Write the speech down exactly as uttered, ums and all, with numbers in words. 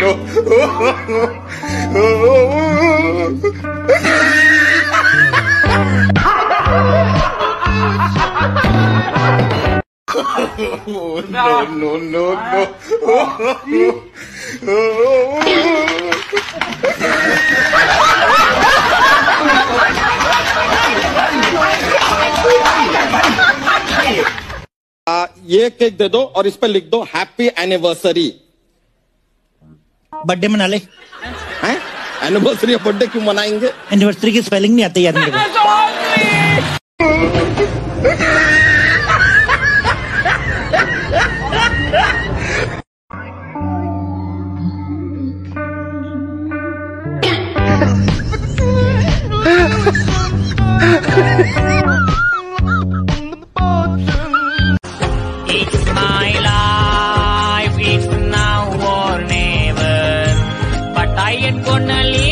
no. Oh, no, no, no, no. ये cake दे दो और इस पर लिख दो हैप्पी एनिवर्सरी। बर्थडे मना ले। हैं? एनिवर्सरी या बर्थडे क्यों मनाएंगे? एनिवर्सरी की स्पेलिंग नहीं आती यार मेरे को। It's my life, it's now or never, but I ain't gonna leave.